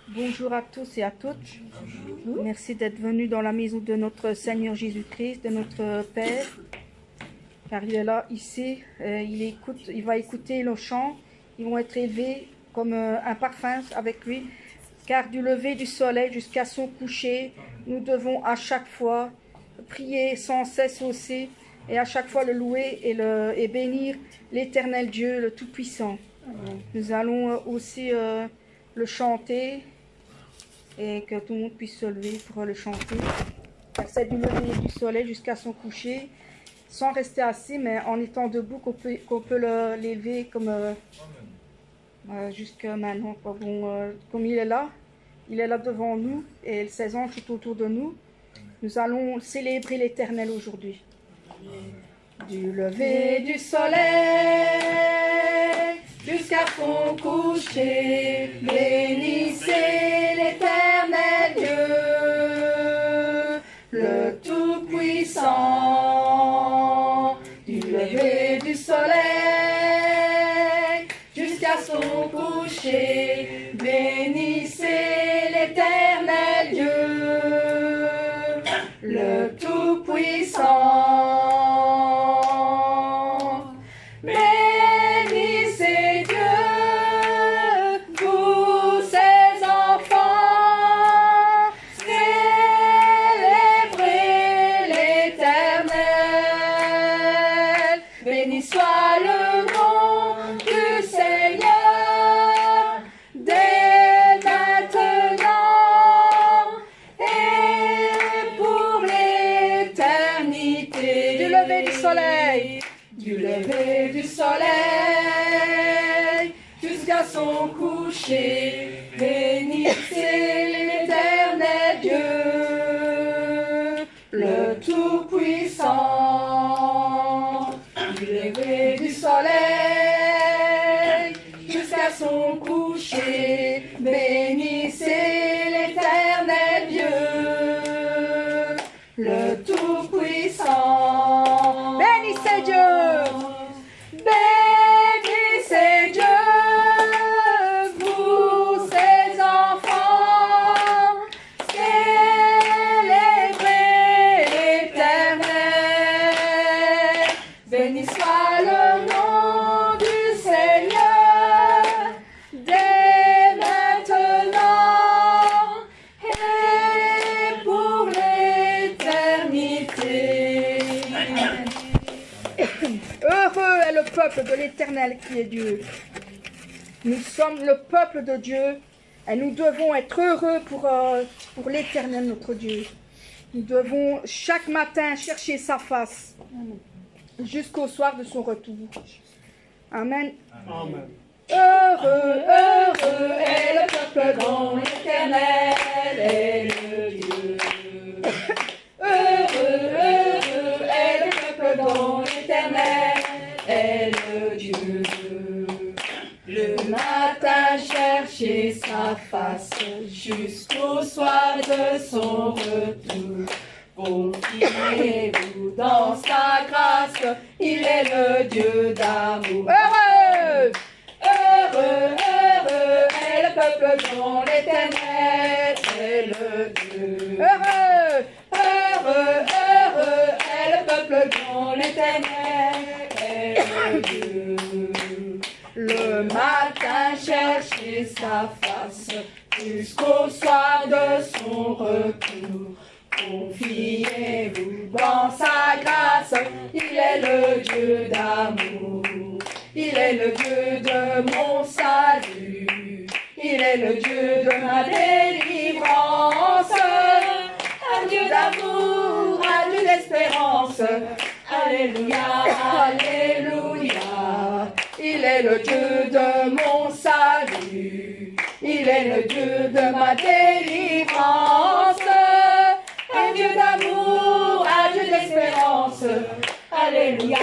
Bonjour à tous et à toutes. Merci d'être venus dans la maison de notre Seigneur Jésus-Christ, de notre Père. Car il est là, ici. Il va écouter nos chants. Ils vont être élevés comme un parfum avec lui. Car du lever du soleil jusqu'à son coucher, nous devons à chaque fois prier sans cesse aussi. Et à chaque fois le louer et bénir l'Éternel Dieu, le Tout-Puissant. Nous allons aussi le chanter et que tout le monde puisse se lever pour le chanter. Car c'est du lever du soleil jusqu'à son coucher, sans rester assis, mais en étant debout qu'on peut l'élever comme jusqu'à maintenant. Bon, comme il est là devant nous et ses anges tout autour de nous. Nous allons célébrer l'Éternel aujourd'hui. Du lever du soleil jusqu'à son coucher, bénissez l'Éternel Dieu, le Tout-Puissant. Du lever du soleil jusqu'à son coucher, bénissez l'Éternel Dieu, le Tout-Puissant. Bénissez Dieu, vous ses enfants, célébrez l'Éternel. Béni soit le nom du Seigneur, dès maintenant et pour l'éternité. Du lever du soleil. Du lever du soleil jusqu'à son coucher, bénissez l'Éternel Dieu, le Tout-Puissant. Du lever du soleil jusqu'à son coucher, bénissez l'Éternel Dieu, le Tout-Puissant. Bénissez Dieu! Bénissez Dieu, vous ses enfants, célébrez l'Éternel. Béni soit le nom du Seigneur, dès maintenant et pour l'éternité. Heureux est le peuple de l'Éternel qui est Dieu. Nous sommes le peuple de Dieu et nous devons être heureux pour l'Éternel notre Dieu. Nous devons chaque matin chercher sa face jusqu'au soir de son retour. Amen. Amen. Heureux, heureux est le peuple dont l'Éternel est le Dieu. Heureux, heureux est le peuple dont l'Éternel est le Dieu. Le matin chercher sa face jusqu'au soir de son retour. Confiez-vous dans sa grâce, il est le Dieu d'amour. Heureux! Heureux, heureux est le peuple dont l'Éternel est le Dieu. Heureux! Heureux, heureux est le peuple dont l'Éternel est le Dieu. Le matin chercher sa face jusqu'au soir de son retour. Confiez-vous dans sa grâce, il est le Dieu d'amour. Il est le Dieu de mon salut, il est le Dieu de ma délivrance. Un Dieu d'amour, un Dieu d'espérance. Alléluia, alléluia. Il est le Dieu de mon salut, il est le Dieu de ma délivrance. Un Dieu d'amour, un Dieu d'espérance. Alléluia,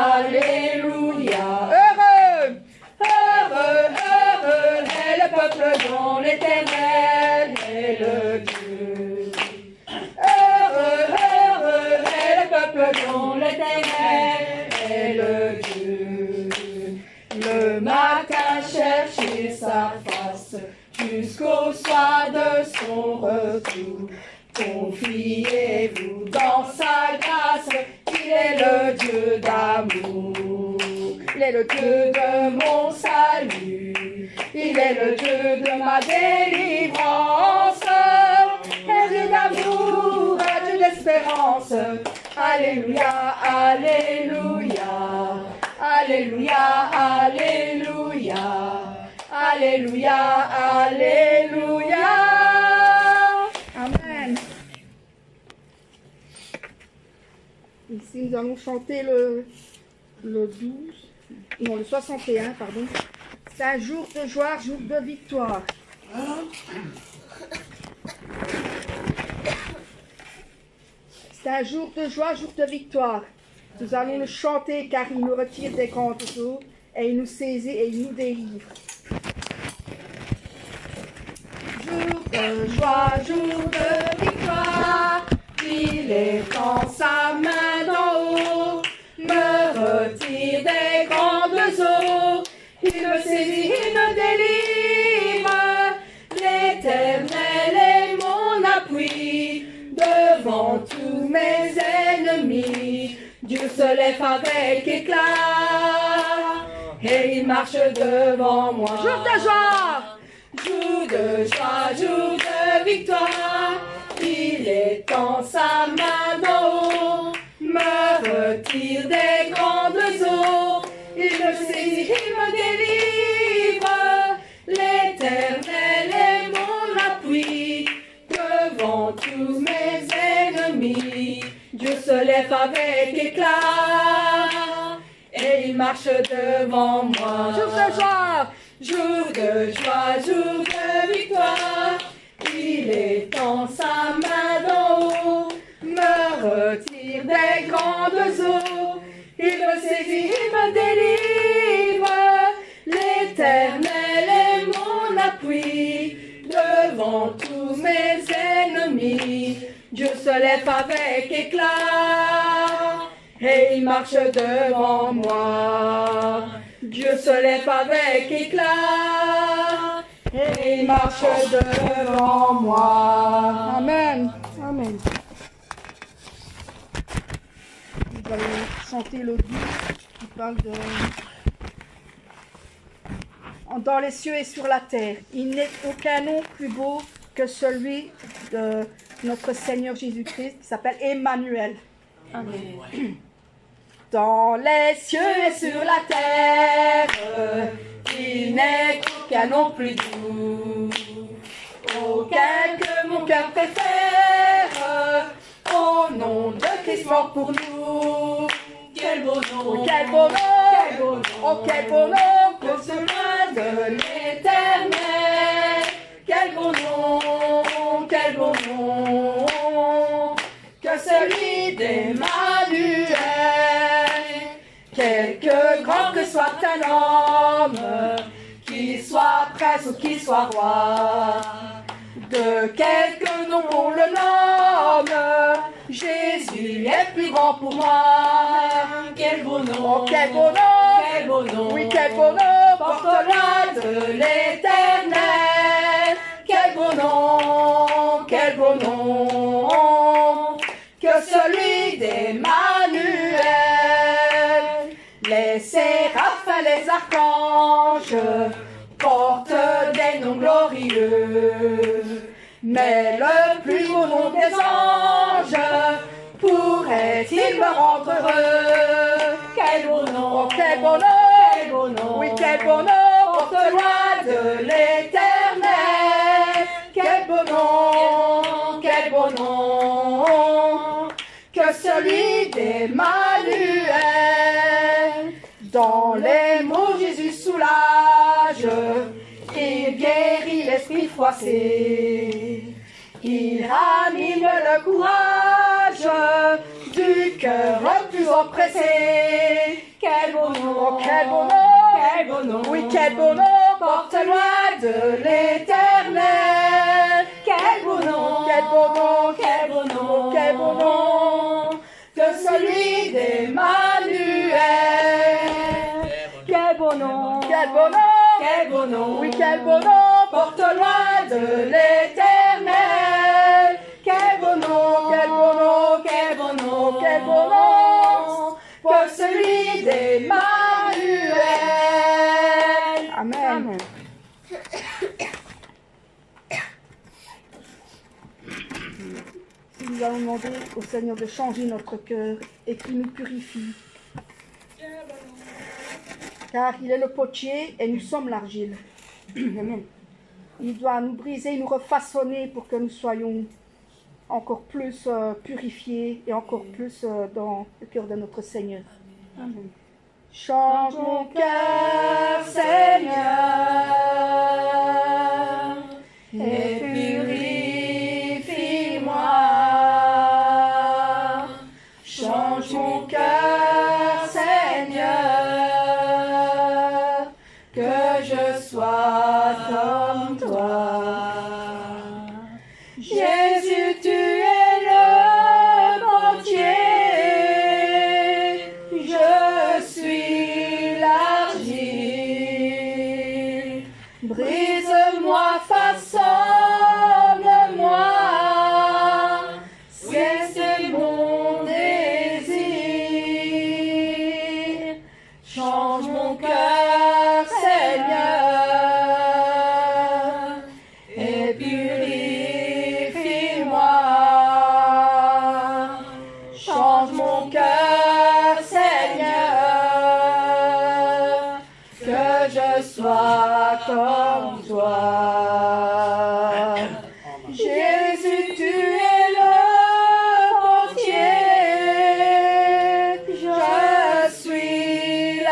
alléluia. Heureux, heureux, heureux est le peuple dont l'Éternel est le Dieu. Heureux, heureux est le peuple dont l'Éternel est le Dieu. Le matin chercher sa face jusqu'au soir de son retour. Confiez-vous dans sa grâce, il est le Dieu d'amour. Il est le Dieu de mon salut, il est le Dieu de ma délivrance. Un Dieu d'amour, un Dieu d'espérance. Alléluia, alléluia, alléluia, alléluia, alléluia, alléluia. Amen. Ici, nous allons chanter le 61, pardon. C'est un jour de joie, jour de victoire. C'est un jour de joie, jour de victoire. Nous allons le chanter car il nous retire des grandes eaux et il nous saisit et il nous délivre. Jour de joie, jour de victoire, il étend sa main d'en haut, me retire des grandes eaux, il me saisit, il me délivre. L'Éternel est mon appui, devant tous mes ennemis, Dieu se lève avec éclat, et il marche devant moi. Jour de joie! Jour de joie, jour de victoire, il étend sa main d'en haut, me retire des grandes eaux, il me saisit, il me délivre. L'Éternel est mon appui, devant tous mes ennemis, Dieu se lève avec éclat, et il marche devant moi. Jour de joie! Jour de joie, jour de victoire, il étend sa main d'en haut, me retire des grandes eaux, il me saisit, il me délivre. L'Éternel est mon appui, devant tous mes ennemis, Dieu se lève avec éclat, et il marche devant moi. Dieu se lève avec éclat, et il marche devant moi. Amen. Amen. Nous allons chanter le 12 qui parle de... Dans les cieux et sur la terre, il n'est aucun nom plus beau que celui de notre Seigneur Jésus-Christ, qui s'appelle Emmanuel. Amen. Dans les cieux et sur la terre, il n'est aucun nom plus doux, aucun que mon cœur préfère, au nom de Christ mort pour nous. Quel beau nom, quel beau nom, quel beau nom, oh quel beau nom que celui de l'Éternel. Quel beau nom, quel beau nom que celui d'Emmanuel. Quelque grand que soit un homme, qu'il soit prince ou qu'il soit roi, de quelque nom on le nomme, Jésus est plus grand pour moi. Quel beau nom, oh, quel beau nom, quel beau nom, oui quel beau nom, porte-la de l'Éternel. Quel beau nom, quel beau nom que celui d'Emmanuel. Les séraphins, les archanges portent des noms glorieux, mais le plus beau nom des anges pourrait-il me rendre heureux? Quel beau nom, oh, quel beau nom, quel beau nom, oui quel beau nom, porte-loi de l'Éternel. Quel beau nom, quel beau nom que celui d'Emmanuel. Dans les mots Jésus soulage, il guérit l'esprit froissé, il ranime le courage du cœur le plus oppressé. Quel beau nom, oh, quel beau nom, quel beau nom, oui quel beau nom, porte-loi de l'Éternel. Quel beau nom, quel beau nom, quel beau nom, quel beau nom que celui d'Emmanuel. Quel beau nom, quel beau nom, quel beau nom. Oui, quel beau nom, Porte loin de l'Éternel. Quel beau nom, quel beau nom, quel beau nom, quel beau nom, que celui d'Emmanuel. Amen. Amen. Nous allons demander au Seigneur de changer notre cœur et qu'il nous purifie. Car il est le potier et nous sommes l'argile. Amen. Il doit nous briser, nous refaçonner pour que nous soyons encore plus purifiés et encore plus dans le cœur de notre Seigneur. Amen. Change mon cœur, Seigneur, Et purifie-moi. change mon cœur, Seigneur, que je sois comme toi. Jésus, tu es le potier, je suis l'argile. Brise-moi, façonne-moi, c'est mon désir. Change mon cœur, Seigneur, et purifie-moi. Change mon cœur, Seigneur, que je sois comme toi. Jésus, tu es le potier, je suis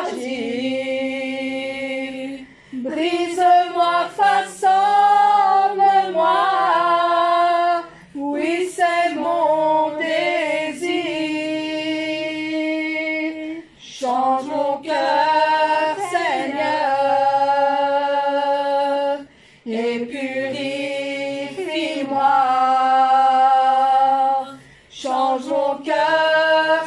l'argile. Brise-moi, façonne-moi, oui, c'est mon désir. Change mon cœur, Seigneur, et purifie-moi. Change mon cœur,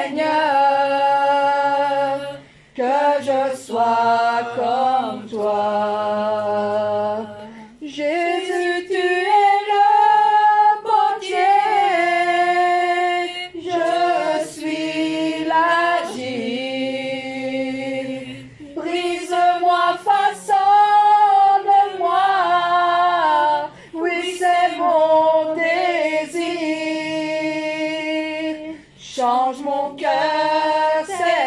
Seigneur, que je sois comme toi. Jésus, tu es le potier, je suis l'argile. Brise-moi, façonne-moi, oui, c'est mon désir. Change mon cœur,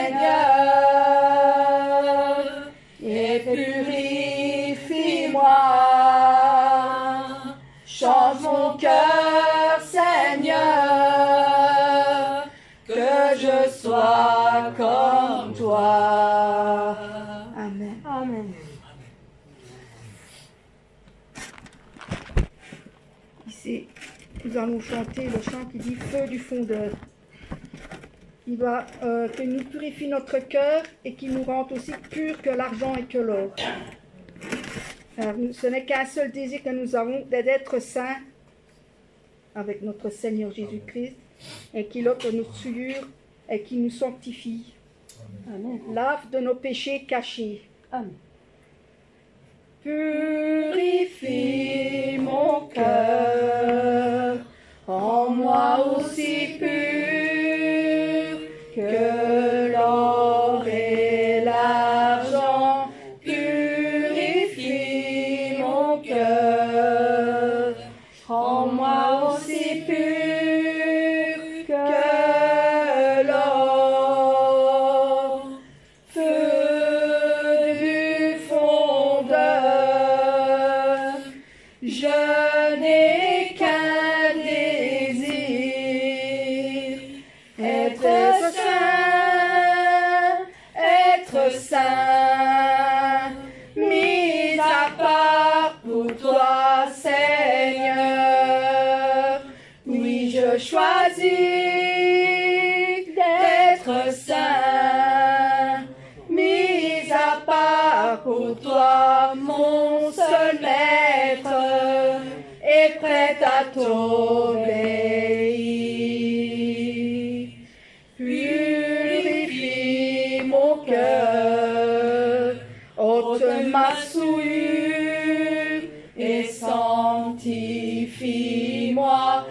Seigneur, et purifie-moi. Change mon cœur, Seigneur, que je sois comme toi. Amen. Amen. Ici, nous allons chanter le chant qui dit Feu du fondeur. Il va qu'il nous purifie notre cœur et qu'il nous rende aussi purs que l'argent et que l'or. Ce n'est qu'un seul désir que nous avons, d'être saints avec notre Seigneur Jésus-Christ et qu'il ôte nos souillures et qu'il nous sanctifie. Amen. Lave de nos péchés cachés. Amen. Purifie mon cœur, en moi aussi pur que l'or et l'argent. Purifie mon cœur, en moi aussi pur que l'or. Feu du fondeur, je n'ai qu'un désir, être saint, mis à part pour toi, Seigneur. Oui, je choisis d'être saint, mis à part pour toi, mon seul maître, et prêt à t'obéir. Purifie mon cœur, ôte ma souillure et sanctifie-moi,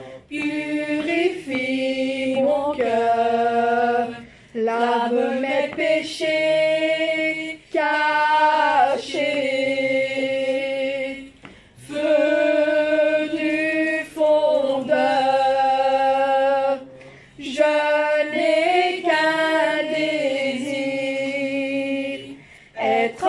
purifie mon cœur, lave mes péchés cachés, feu du fondeur, je n'ai qu'un désir, être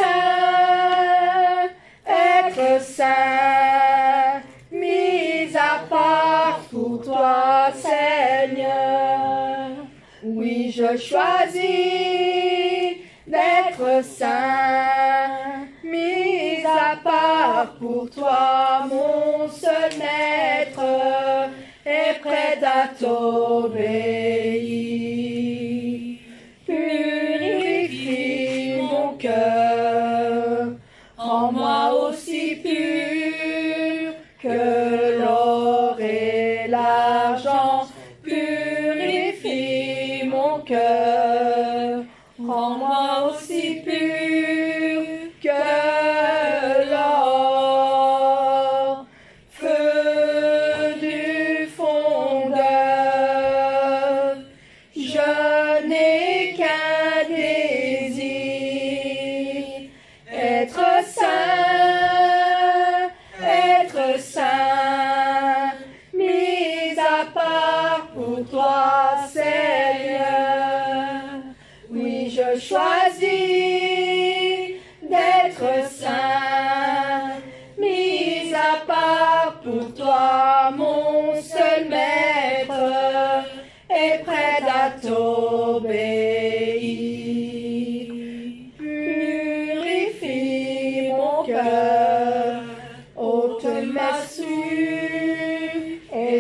saint, mis à part pour toi, Seigneur. Oui, je choisis d'être saint, mis à part pour toi, mon seul maître, et prêt à t'obéir. Purifie mon cœur, rends-moi aussi pur que l'or et l'argent. Purifie mon cœur, rends-moi aussi pur que l'or. Feu du fondeur, je n'ai qu'un désir, être saint, mis à part pour toi, Seigneur. Oui, je choisis d'être saint, mis à part pour toi, mon seul maître, et prêt à t'obéir. Purifie mon cœur, ôte ma souillure et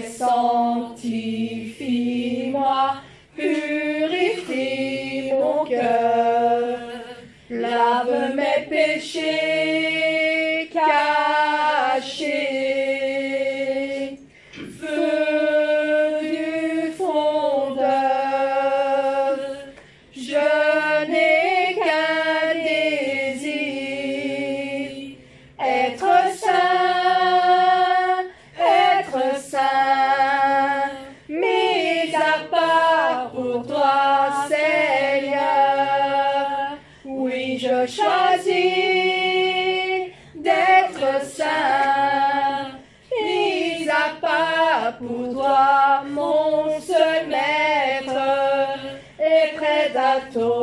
sanctifie-moi. Purifie mon cœur, lave mes péchés cachés, feu du fondeur, je n'ai qu'un désir, être saint, mis à part pour toi, Seigneur. Oui, je choisis d'être saint, mis à part pour toi, mon seul maître, et prêt à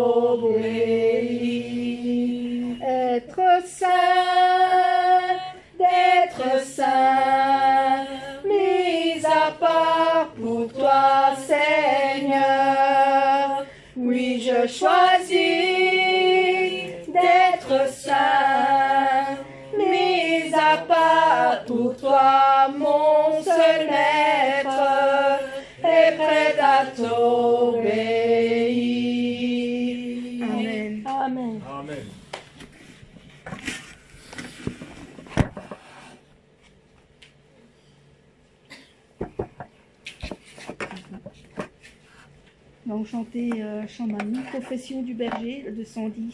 t'obéir. Être saint, d'être saint, mis à part pour toi, Seigneur. Oui, je choisis d'être saint, mis à part pour toi, mon seul maître, et prêt à t'obéir. Amen. Amen. Amen. Nous allons chanter chant Manu, Confession du berger, le 210.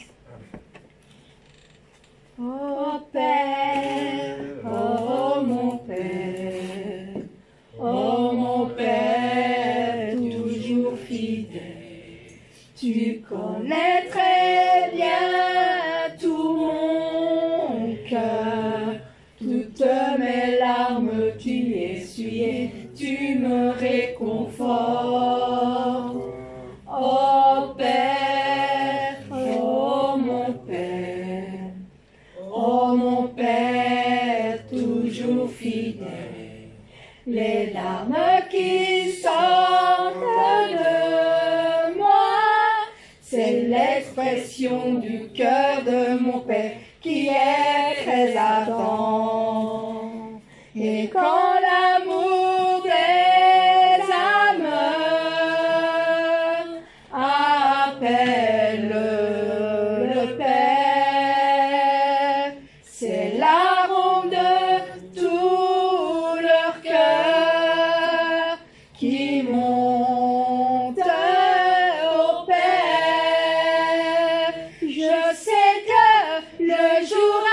Oh Père, oh mon Père, oh mon Père, toujours fidèle, tu connais très bien tout mon cœur, toutes mes larmes tu essuyais, tu me réconfortes. Oh Père, oh mon Père, oh mon Père, toujours fidèle, les larmes qui sortent de moi, c'est l'expression du cœur de mon Père qui est très ardent. Et quand l'amour des âmes appelle le Père, c'est l'arôme de tout leur cœur qui monte au Père. Je sais que le jour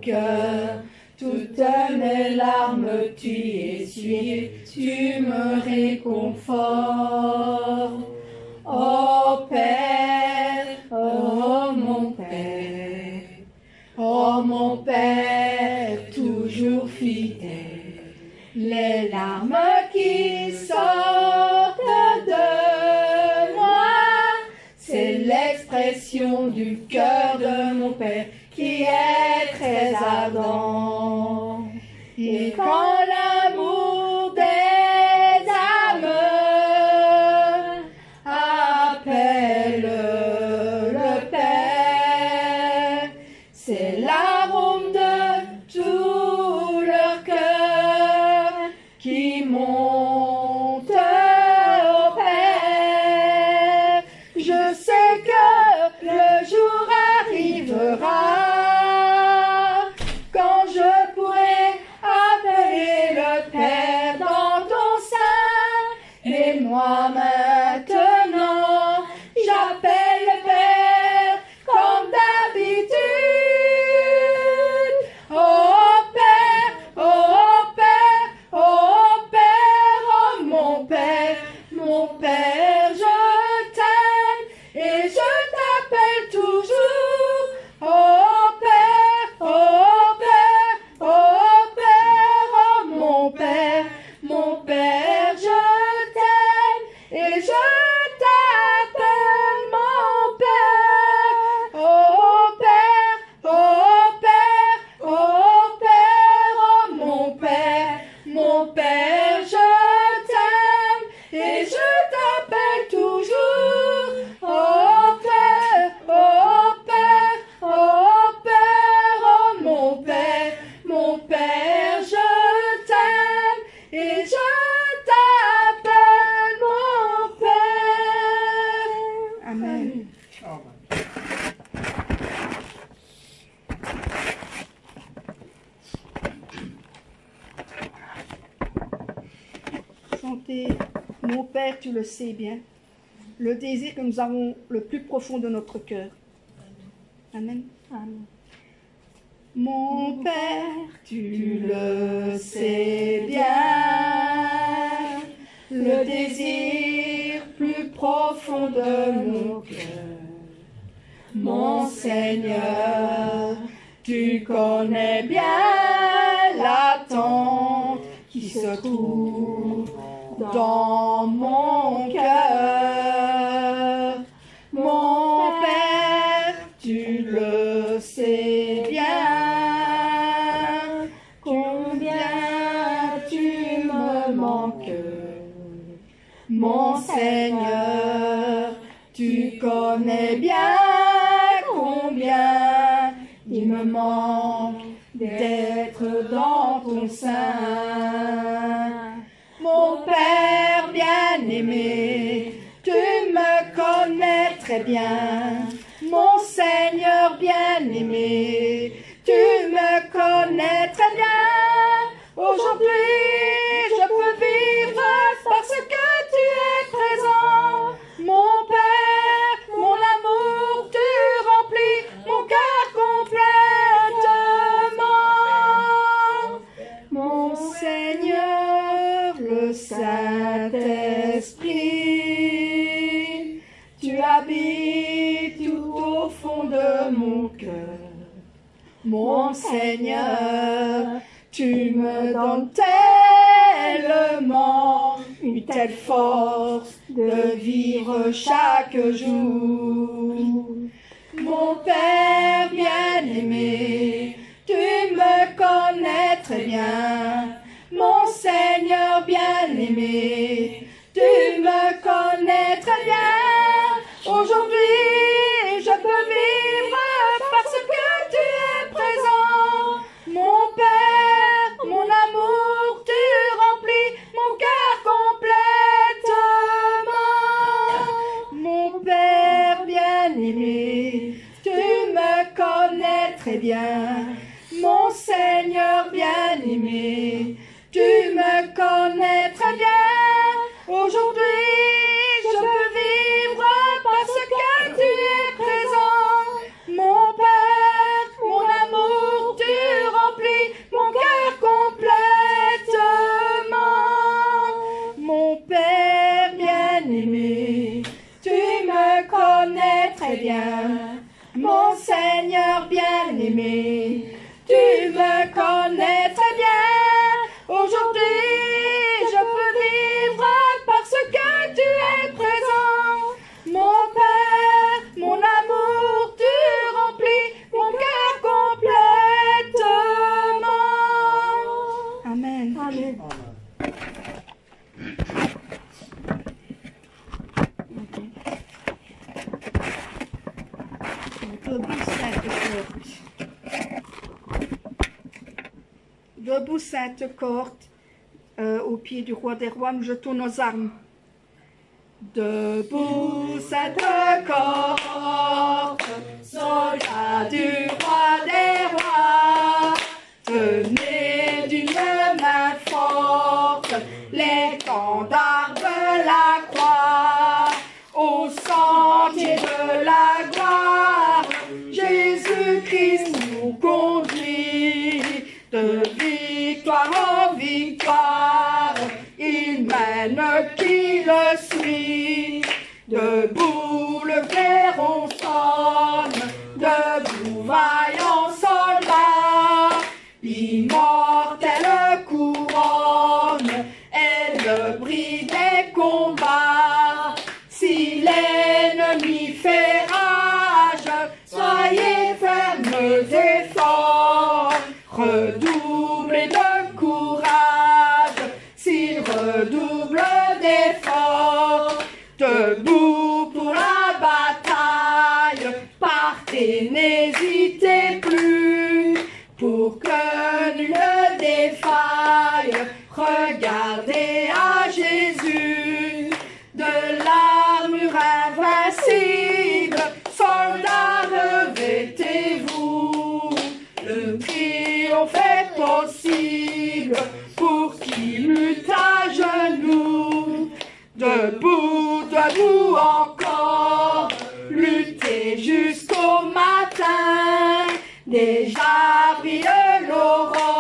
cœur. Toutes mes larmes tu essuies, tu me réconfortes. Oh Père, oh mon Père, toujours fidèle. Les larmes qui sortent de moi, c'est l'expression du cœur de mon Père qui est très ardent. Et quand l'amour des âmes appelle le Père, c'est l'arôme de tout leur cœur qui monte au Père. Je sais que le jour arrivera quand je pourrai appeler le Père dans ton sein. Et moi maintenant, j'appelle le Père comme d'habitude. Oh Père, oh Père, oh Père, oh mon Père, je t'aime et je t'appelle toujours. Oh Père, oh Père, oh Père, oh mon Père, je t'aime et je t'appelle mon Père. Oh Père, oh Père, oh Père, oh mon Père, je t'aime et je t'appelle toujours. Oh Père, oh Père, oh Père, oh mon Père, je t'aime et je t'appelle mon Père. Amen. Chantez, mon Père, tu le sais bien, le désir que nous avons le plus profond de notre cœur. Amen. Amen. Mon Père, tu le sais bien, le désir plus profond de mon cœur. Mon Seigneur, tu connais bien l'attente qui se trouve dans mon cœur. Mon Père, tu le sais bien, combien tu me manques. Mon Seigneur, tu connais bien combien il me manque d'être dans ton sein. Mon Père bien-aimé, tu me connais très bien. Mon Seigneur bien-aimé, tu me connais très bien. Aujourd'hui, je peux vivre parce que tu es présent. Mon Père, mon amour, tu remplis mon cœur complètement. Mon Seigneur, le Saint-Esprit, tu habites tout au fond de mon cœur. Mon Seigneur, tu me donnes tellement une telle force de vivre chaque jour. Mon Père bien-aimé, tu me connais très bien. Mon Seigneur bien-aimé, tu me connais très bien. Aujourd'hui, je peux vivre parce que tu es présent. Mon Père, mon amour, tu remplis mon cœur complètement. Mon Père bien-aimé, tu me connais très bien. Mon Seigneur bien-aimé, tu me connais très bien. Aujourd'hui, je peux vivre parce que tu es présent. Mon Père, mon amour, tu Seigneur bien-aimé. Tu me connais très bien. Aujourd'hui, je peux vivre parce que tu es présent. Mon Père, mon amour, tu remplis mon cœur complètement. Amen. Amen. Debout sainte cohorte, au pied du roi des rois, nous jetons nos armes. Debout sainte cohorte, soldats du roi des rois, tenez d'une main forte l'étendard de la croix, au sentier de la gloire, Jésus-Christ nous conduit, de victoire en victoire, il mène qui le suit. Debout le clairon sonne, debout vaillant soldat, l'immortelle couronne est le bris des combats. Si l'ennemi fait rage, soyez fermes et forts, redoublez de courage, s'il redouble d'efforts. Debout pour la bataille, partez, n'hésitez plus, pour que nul ne défaille, regardez à Jésus. De l'armure invincible, soldats, revêtez-vous, le triomphe est possible pour qui lutte à genoux. Debout, debout encore, luttez jusqu'au matin, déjà brille l'aurore.